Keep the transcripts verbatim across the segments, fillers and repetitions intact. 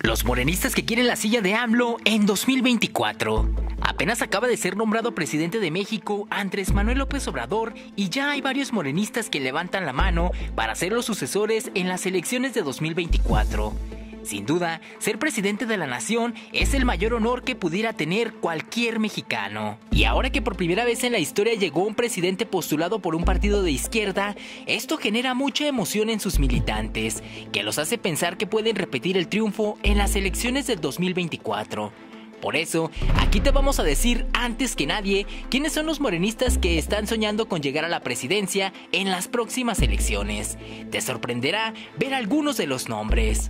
Los morenistas que quieren la silla de AMLO en dos mil veinticuatro. Apenas acaba de ser nombrado presidente de México Andrés Manuel López Obrador y ya hay varios morenistas que levantan la mano para ser los sucesores en las elecciones de dos mil veinticuatro. Sin duda, ser presidente de la nación es el mayor honor que pudiera tener cualquier mexicano. Y ahora que por primera vez en la historia llegó un presidente postulado por un partido de izquierda, esto genera mucha emoción en sus militantes, que los hace pensar que pueden repetir el triunfo en las elecciones del dos mil veinticuatro. Por eso, aquí te vamos a decir antes que nadie quiénes son los morenistas que están soñando con llegar a la presidencia en las próximas elecciones. Te sorprenderá ver algunos de los nombres.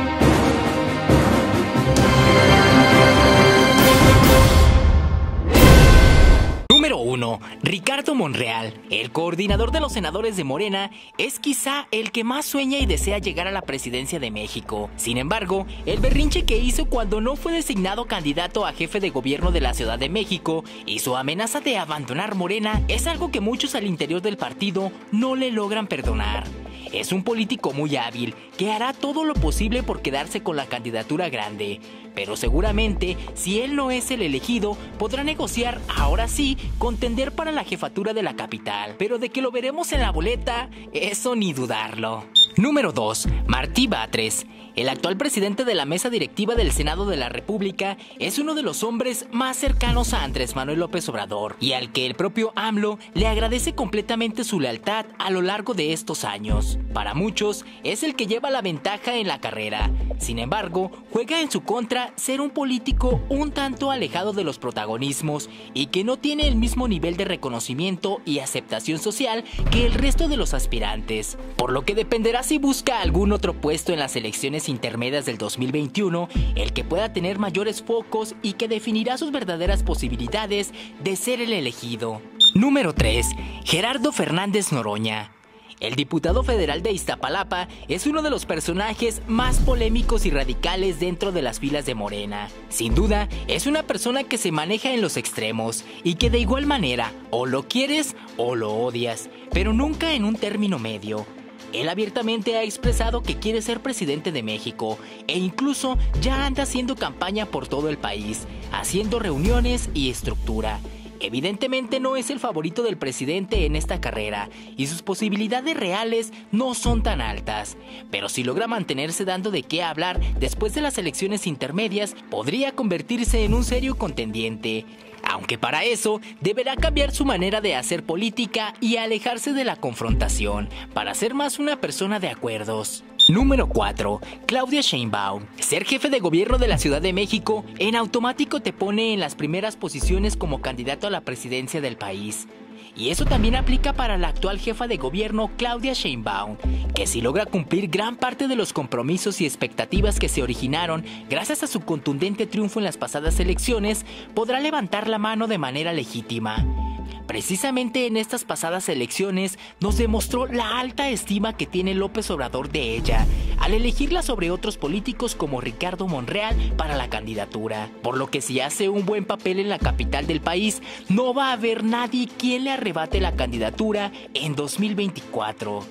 Número uno. Ricardo Monreal, el coordinador de los senadores de Morena, es quizá el que más sueña y desea llegar a la presidencia de México. Sin embargo, el berrinche que hizo cuando no fue designado candidato a jefe de gobierno de la Ciudad de México y su amenaza de abandonar Morena es algo que muchos al interior del partido no le logran perdonar. Es un político muy hábil que hará todo lo posible por quedarse con la candidatura grande, pero seguramente si él no es el elegido podrá negociar ahora sí contender para la jefatura de la capital, pero de que lo veremos en la boleta, eso ni dudarlo. Número dos. Martí Batres. El actual presidente de la mesa directiva del Senado de la República es uno de los hombres más cercanos a Andrés Manuel López Obrador y al que el propio AMLO le agradece completamente su lealtad a lo largo de estos años. Para muchos es el que lleva la ventaja en la carrera. Sin embargo, juega en su contra ser un político un tanto alejado de los protagonismos y que no tiene el mismo nivel de reconocimiento y aceptación social que el resto de los aspirantes, por lo que dependerá si busca algún otro puesto en las elecciones intermedias del dos mil veintiuno, el que pueda tener mayores focos y que definirá sus verdaderas posibilidades de ser el elegido. Número tres. Gerardo Fernández Noroña. El diputado federal de Iztapalapa es uno de los personajes más polémicos y radicales dentro de las filas de Morena. Sin duda, es una persona que se maneja en los extremos y que de igual manera o lo quieres o lo odias, pero nunca en un término medio. Él abiertamente ha expresado que quiere ser presidente de México e incluso ya anda haciendo campaña por todo el país, haciendo reuniones y estructura. Evidentemente no es el favorito del presidente en esta carrera y sus posibilidades reales no son tan altas, pero si logra mantenerse dando de qué hablar después de las elecciones intermedias, podría convertirse en un serio contendiente. Aunque para eso deberá cambiar su manera de hacer política y alejarse de la confrontación para ser más una persona de acuerdos. Número cuatro. Claudia Sheinbaum. Ser jefe de gobierno de la Ciudad de México en automático te pone en las primeras posiciones como candidato a la presidencia del país. Y eso también aplica para la actual jefa de gobierno Claudia Sheinbaum, que si logra cumplir gran parte de los compromisos y expectativas que se originaron gracias a su contundente triunfo en las pasadas elecciones, podrá levantar la mano de manera legítima. Precisamente en estas pasadas elecciones nos demostró la alta estima que tiene López Obrador de ella, al elegirla sobre otros políticos como Ricardo Monreal para la candidatura. Por lo que si hace un buen papel en la capital del país, no va a haber nadie quien le arrebate la candidatura en dos mil veinticuatro.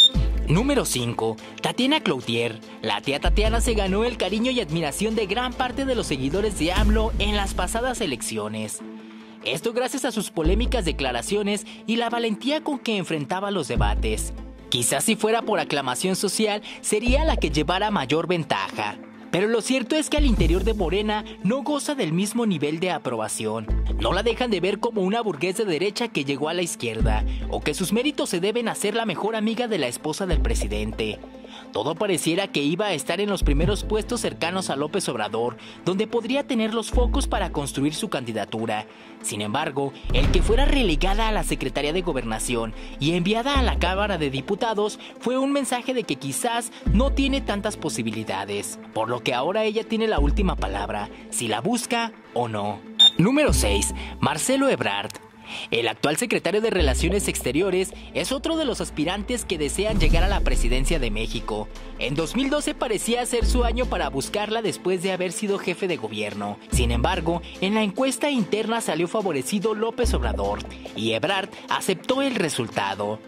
Número cinco. Tatiana Cloutier. La tía Tatiana se ganó el cariño y admiración de gran parte de los seguidores de AMLO en las pasadas elecciones. Esto gracias a sus polémicas declaraciones y la valentía con que enfrentaba los debates. Quizás si fuera por aclamación social, sería la que llevara mayor ventaja. Pero lo cierto es que al interior de Morena no goza del mismo nivel de aprobación. No la dejan de ver como una burguesa de derecha que llegó a la izquierda, o que sus méritos se deben a ser la mejor amiga de la esposa del presidente. Todo pareciera que iba a estar en los primeros puestos cercanos a López Obrador, donde podría tener los focos para construir su candidatura. Sin embargo, el que fuera relegada a la Secretaría de Gobernación y enviada a la Cámara de Diputados fue un mensaje de que quizás no tiene tantas posibilidades, por lo que ahora ella tiene la última palabra, si la busca o no. Número seis. Marcelo Ebrard. El actual secretario de Relaciones Exteriores es otro de los aspirantes que desean llegar a la presidencia de México. En dos mil doce parecía ser su año para buscarla después de haber sido jefe de gobierno. Sin embargo, en la encuesta interna salió favorecido López Obrador y Ebrard aceptó el resultado.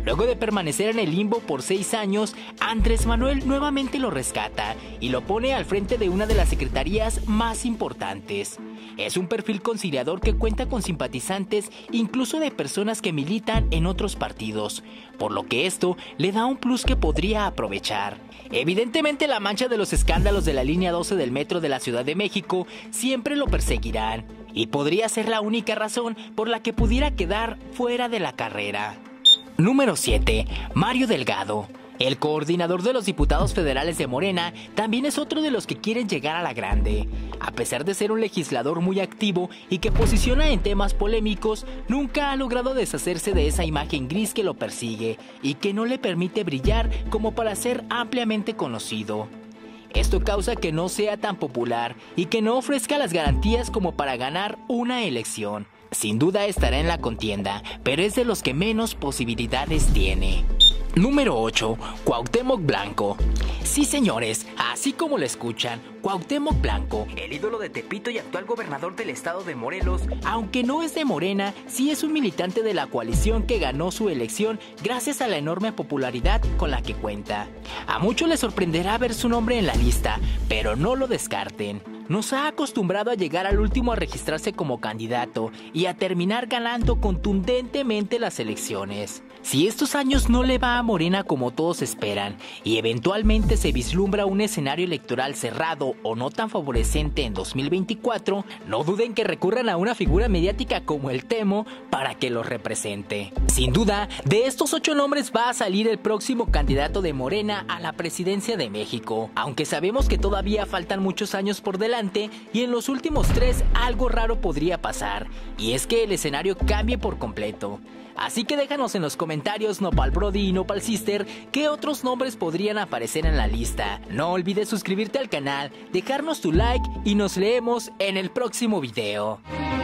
Luego de permanecer en el limbo por seis años, Andrés Manuel nuevamente lo rescata y lo pone al frente de una de las secretarías más importantes. Es un perfil conciliador que cuenta con simpatizantes incluso de personas que militan en otros partidos, por lo que esto le da un plus que podría aprovechar. Evidentemente la mancha de los escándalos de la línea doce del metro de la Ciudad de México siempre lo perseguirán y podría ser la única razón por la que pudiera quedar fuera de la carrera. Número siete. Mario Delgado. El coordinador de los diputados federales de Morena también es otro de los que quieren llegar a la grande. A pesar de ser un legislador muy activo y que posiciona en temas polémicos, nunca ha logrado deshacerse de esa imagen gris que lo persigue y que no le permite brillar como para ser ampliamente conocido. Esto causa que no sea tan popular y que no ofrezca las garantías como para ganar una elección. Sin duda estará en la contienda, pero es de los que menos posibilidades tiene. Número ocho. Cuauhtémoc Blanco. Sí, señores, así como lo escuchan, Cuauhtémoc Blanco, el ídolo de Tepito y actual gobernador del estado de Morelos, aunque no es de Morena, sí es un militante de la coalición que ganó su elección gracias a la enorme popularidad con la que cuenta. A muchos les sorprenderá ver su nombre en la lista, pero no lo descarten. Nos ha acostumbrado a llegar al último a registrarse como candidato y a terminar ganando contundentemente las elecciones. Si estos años no le va a Morena como todos esperan y eventualmente se vislumbra un escenario electoral cerrado o no tan favorecente en dos mil veinticuatro, no duden que recurran a una figura mediática como el Temo para que los represente. Sin duda, de estos ocho nombres va a salir el próximo candidato de Morena a la presidencia de México, aunque sabemos que todavía faltan muchos años por delante y en los últimos tres algo raro podría pasar, y es que el escenario cambie por completo. Así que déjanos en los comentarios, Nopal Brody y Nopal Sister, qué otros nombres podrían aparecer en la lista. No olvides suscribirte al canal, dejarnos tu like y nos leemos en el próximo video.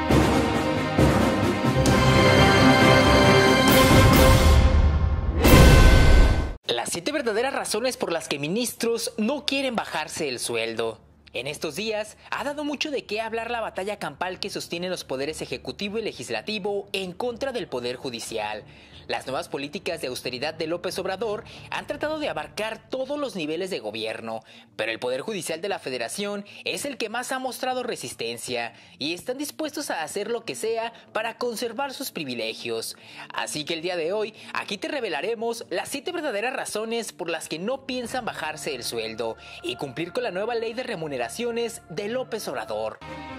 Las siete verdaderas razones por las que ministros no quieren bajarse el sueldo. En estos días ha dado mucho de qué hablar la batalla campal que sostienen los poderes ejecutivo y legislativo en contra del poder judicial. Las nuevas políticas de austeridad de López Obrador han tratado de abarcar todos los niveles de gobierno, pero el Poder Judicial de la Federación es el que más ha mostrado resistencia y están dispuestos a hacer lo que sea para conservar sus privilegios. Así que el día de hoy, aquí te revelaremos las siete verdaderas razones por las que no piensan bajarse el sueldo y cumplir con la nueva ley de remuneraciones de López Obrador.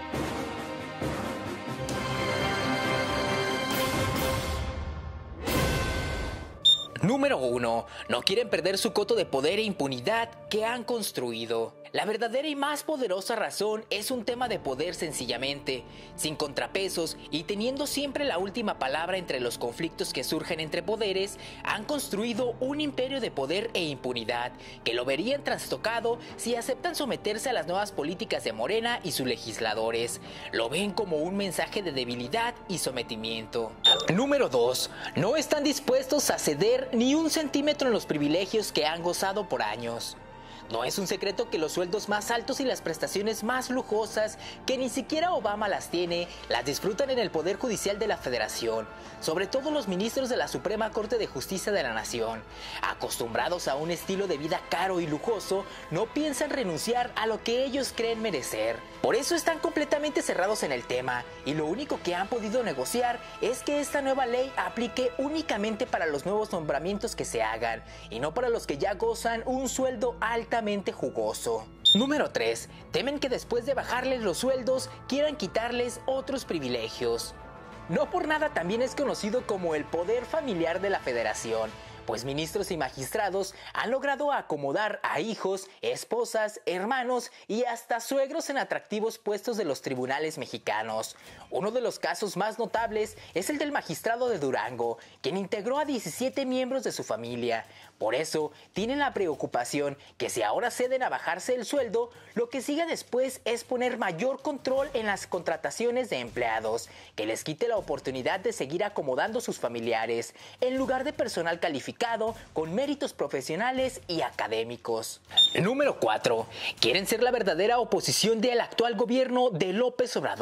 Número uno. No quieren perder su coto de poder e impunidad que han construido. La verdadera y más poderosa razón es un tema de poder sencillamente, sin contrapesos y teniendo siempre la última palabra entre los conflictos que surgen entre poderes, han construido un imperio de poder e impunidad que lo verían trastocado si aceptan someterse a las nuevas políticas de Morena y sus legisladores. Lo ven como un mensaje de debilidad y sometimiento. Número dos. No están dispuestos a ceder ni un centímetro en los privilegios que han gozado por años. No es un secreto que los sueldos más altos y las prestaciones más lujosas, que ni siquiera Obama las tiene, las disfrutan en el Poder Judicial de la Federación, sobre todo los ministros de la Suprema Corte de Justicia de la Nación. Acostumbrados a un estilo de vida caro y lujoso, no piensan renunciar a lo que ellos creen merecer. Por eso están completamente cerrados en el tema, y lo único que han podido negociar es que esta nueva ley aplique únicamente para los nuevos nombramientos que se hagan, y no para los que ya gozan un sueldo altamente jugoso. Número tres. Temen que después de bajarles los sueldos, quieran quitarles otros privilegios. No por nada también es conocido como el poder familiar de la Federación, pues ministros y magistrados han logrado acomodar a hijos, esposas, hermanos y hasta suegros en atractivos puestos de los tribunales mexicanos. Uno de los casos más notables es el del magistrado de Durango, quien integró a diecisiete miembros de su familia. Por eso, tienen la preocupación que si ahora ceden a bajarse el sueldo, lo que siga después es poner mayor control en las contrataciones de empleados, que les quite la oportunidad de seguir acomodando sus familiares, en lugar de personal calificado con méritos profesionales y académicos. Número cuatro. Quieren ser la verdadera oposición del actual gobierno de López Obrador.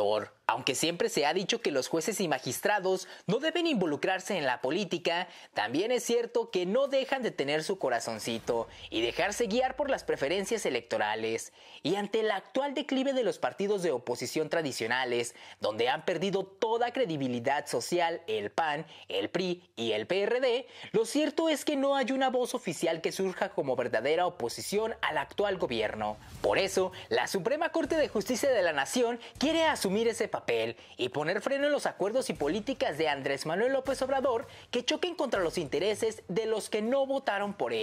Aunque siempre se ha dicho que los jueces y magistrados no deben involucrarse en la política, también es cierto que no dejan de tener su corazoncito y dejarse guiar por las preferencias electorales. Y ante el actual declive de los partidos de oposición tradicionales, donde han perdido toda credibilidad social el P A N, el P R I y el P R D, lo cierto es que no hay una voz oficial que surja como verdadera oposición al actual gobierno. Por eso, la Suprema Corte de Justicia de la Nación quiere asumir ese papel y poner freno en los acuerdos y políticas de Andrés Manuel López Obrador que choquen contra los intereses de los que no votaron por él.